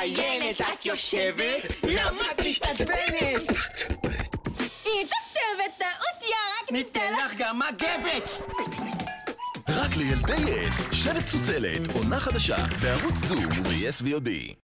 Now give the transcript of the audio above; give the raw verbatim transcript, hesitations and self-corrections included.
איילת, את יושבת? למה את מתעצבנת? היא תסתבת, טעותיה, רק ניתן לך גם מגבת! רק לילדי יס, שבט צוצלת, עונה חדשה, בערוץ זום וב-יס וי או די.